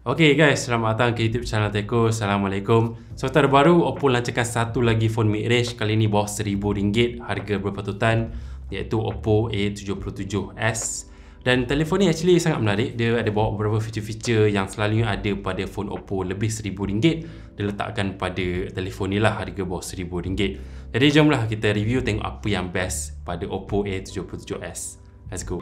Okay guys, selamat datang ke YouTube channel Teko. Assalamualaikum. So terbaru, Oppo lancarkan satu lagi phone mid-range. Kali ni bawah RM1,000 harga berpatutan, iaitu Oppo A77s. Dan telefon ni actually sangat menarik. Dia ada bawa beberapa feature-feature yang selalunya ada pada phone Oppo lebih RM1,000. Dia letakkan pada telefon ni lah harga bawah RM1,000. Jadi jomlah kita review tengok apa yang best pada Oppo A77s. Let's go.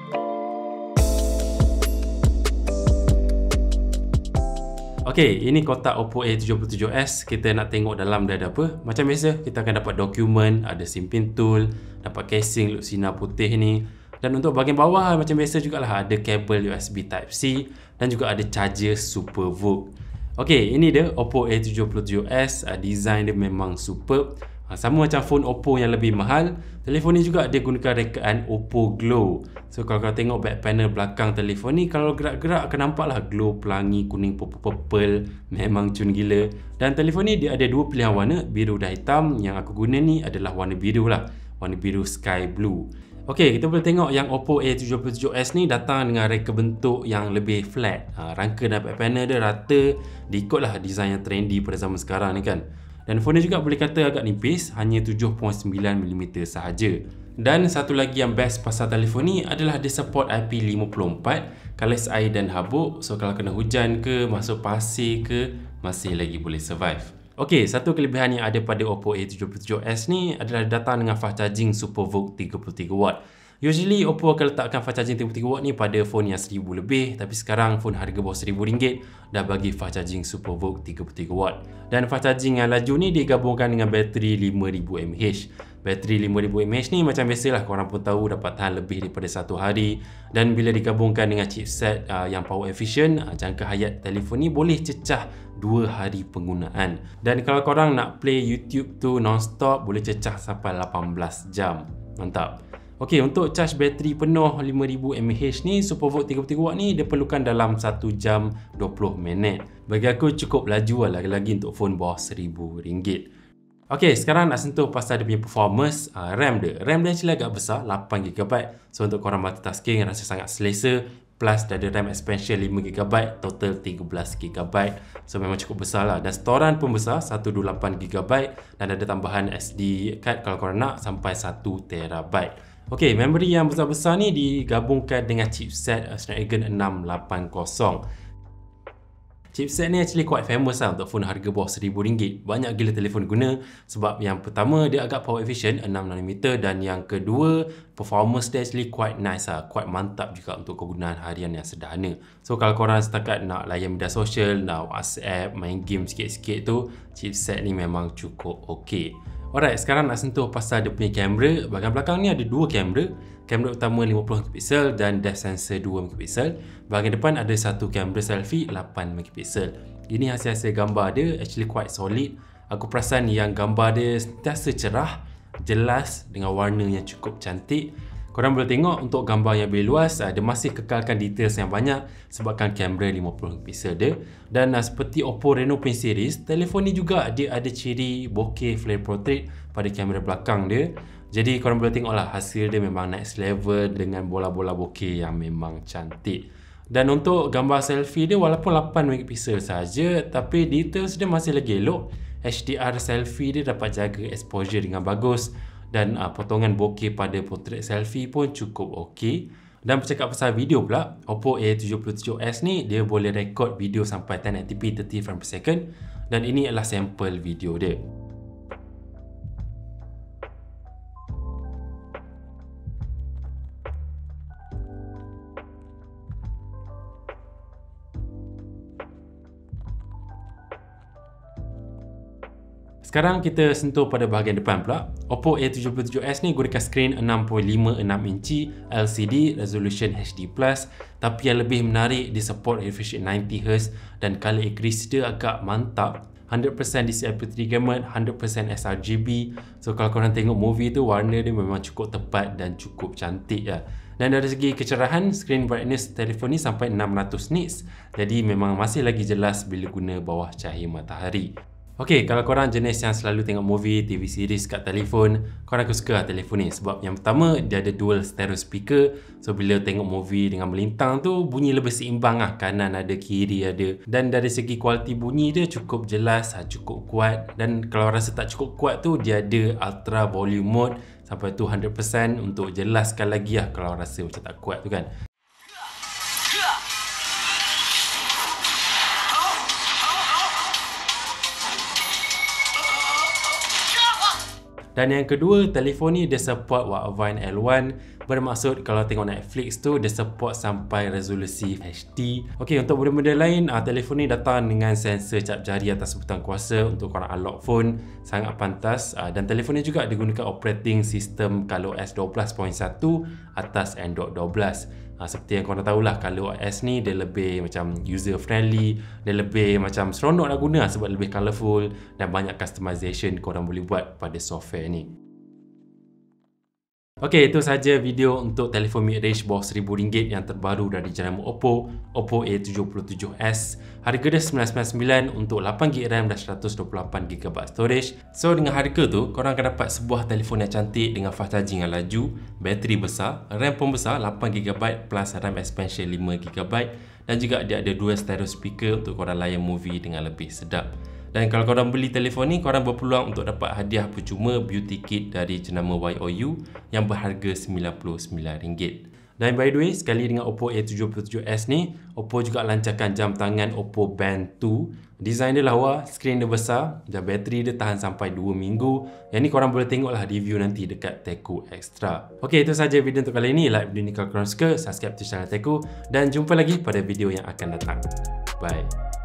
Okay, ini kotak Oppo A77s. Kita nak tengok dalam dia ada apa. Macam biasa, kita akan dapat dokumen, ada SIM pin tool, dapat casing look sinar putih ni. Dan untuk bahagian bawah, macam biasa jugalah ada kabel USB Type-C dan juga ada charger Super VOOC. Okay, ini dia Oppo A77s. Design dia memang superb. Sama macam phone Oppo yang lebih mahal, telefon ni juga dia gunakan rekaan Oppo Glow. So kalau kau tengok back panel belakang telefon ni, kalau gerak-gerak akan nampaklah glow pelangi kuning purple. Memang cun gila. Dan telefon ni dia ada dua pilihan warna, biru dan hitam. Yang aku guna ni adalah warna biru lah, warna biru sky blue. Okey, kita boleh tengok yang Oppo A77s ni datang dengan reka bentuk yang lebih flat. Rangka dan back panel dia rata, diikutlah design yang trendy pada zaman sekarang ni kan. Dan phone ni juga boleh kata agak nipis, hanya 7.9mm sahaja. Dan satu lagi yang best pasal telefon ni adalah dia support IP54, kalis air dan habuk. So kalau kena hujan ke, masuk pasir ke, masih lagi boleh survive. Okey, satu kelebihan yang ada pada Oppo A77s ni adalah datang dengan fast charging Super VOOC 33W. Usually Oppo akan letakkan fast charging 33W ni pada phone yang RM1,000 lebih, tapi sekarang phone harga bawah RM1,000 dah bagi fast charging Super VOOC 33W. Dan fast charging yang laju ni digabungkan dengan bateri 5000mAh. Bateri 5000mAh ni macam biasalah, korang pun tahu dapat tahan lebih daripada 1 hari. Dan bila digabungkan dengan chipset yang power efficient, jangka hayat telefon ni boleh cecah 2 hari penggunaan. Dan kalau korang nak play YouTube tu non-stop, boleh cecah sampai 18 jam. Mantap. Okey, untuk charge bateri penuh 5000mAh ni, Super VOOC 33W ni dia perlukan dalam 1 jam 20 minit. Bagi aku cukup laju lah, lagi-lagi untuk phone bawah RM1,000. Okey, sekarang nak sentuh pasal dia punya performance. RAM dia actually agak besar, 8GB. So untuk korang multitasking rasa sangat selesa. Plus dah ada RAM expansion 5GB, total 13GB. So memang cukup besar lah. Dan storan pun besar, 128GB. Dan ada tambahan SD card kalau korang nak sampai 1TB. Okey, memory yang besar-besar ni digabungkan dengan chipset Snapdragon 680. Chipset ni actually quite famous lah untuk phone harga bawah RM1,000. Banyak gila telefon guna sebab yang pertama dia agak power efficient 6nm, dan yang kedua performance dia actually quite nice lah, quite mantap juga untuk kegunaan harian yang sederhana. So kalau korang setakat nak layan media sosial, nak WhatsApp, main game sikit-sikit tu, chipset ni memang cukup okey. Alright, sekarang nak sentuh pasal dia punya kamera. Bahagian belakang ni ada dua kamera. Kamera utama 50MP dan depth sensor 2MP. Bahagian depan ada satu kamera selfie 8MP. Ini hasil-hasil gambar dia actually quite solid. Aku perasan yang gambar dia sentiasa cerah, jelas dengan warna yang cukup cantik. Korang boleh tengok untuk gambar yang lebih luas, dia masih kekalkan details yang banyak sebabkan kamera 50MP dia. Dan seperti Oppo Reno Pen series, telefon ni juga dia ada ciri bokeh flare portrait pada kamera belakang dia. Jadi korang boleh tengok lah, hasil dia memang next level dengan bola-bola bokeh yang memang cantik. Dan untuk gambar selfie dia walaupun 8MP saja, tapi details dia masih lagi elok. HDR selfie dia dapat jaga exposure dengan bagus. Dan potongan bokeh pada portrait selfie pun cukup okey. Dan bercakap pasal video pula, Oppo A77s ni dia boleh rekod video sampai 1080p 30fps, dan ini adalah sampel video dia. Sekarang kita sentuh pada bahagian depan pula. Oppo A77s ni gunakan skrin 6.56 inci LCD resolution HD+, tapi yang lebih menarik dia support refresh rate 90Hz dan color accuracy dia agak mantap. 100% DCI-P3 gamut, 100% sRGB. So kalau korang tengok movie tu, warna dia memang cukup tepat dan cukup cantik lah. Dan dari segi kecerahan, screen brightness telefon ni sampai 600 nits. Jadi memang masih lagi jelas bila guna bawah cahaya matahari. Okay, kalau korang jenis yang selalu tengok movie, TV series kat telefon, korang aku suka lah telefon ni. Sebab yang pertama, dia ada dual stereo speaker. So, bila tengok movie dengan melintang tu, bunyi lebih seimbang lah. Kanan ada, kiri ada. Dan dari segi kualiti bunyi dia cukup jelas, cukup kuat. Dan kalau rasa tak cukup kuat tu, dia ada ultra volume mode sampai 200% untuk jelaskan lagi lah kalau rasa macam tak kuat tu kan. Dan yang kedua, telefon ni dia support Widevine L1. Bermaksud kalau tengok Netflix tu, dia support sampai resolusi HD. Ok, untuk benda-benda lain, telefon ni datang dengan sensor cap jari atas butang kuasa untuk korang unlock phone. Sangat pantas. Dan telefon ni juga digunakan operating system ColorOS 12.1 atas Android 12. Seperti yang korang tahulah, ColorOS ni dia lebih macam user friendly, dia lebih macam seronok nak guna sebab lebih colourful dan banyak customization korang boleh buat pada software ni. Ok, itu saja video untuk telefon mid-range bawah RM1,000 yang terbaru dari jenama Oppo A77s. Harga dia RM999 untuk 8GB RAM dan 128GB storage. So, dengan harga tu, korang akan dapat sebuah telefon yang cantik dengan fast charging yang laju, bateri besar, RAM pun besar 8GB plus RAM expansion 5GB, dan juga dia ada dua stereo speaker untuk korang layan movie dengan lebih sedap. Dan kalau korang beli telefon ni, korang berpeluang untuk dapat hadiah percuma beauty kit dari jenama YOU yang berharga RM99. Dan by the way, sekali dengan Oppo A77s ni, Oppo juga lancarkan jam tangan Oppo Band 2. Design dia lawa, skrin dia besar, dan bateri dia tahan sampai 2 minggu. Yang ni korang boleh tengoklah review nanti dekat Teku Extra. Ok, itu saja video untuk kali ini. Like video ni kalau korang suka, subscribe to channel Teku, dan jumpa lagi pada video yang akan datang. Bye.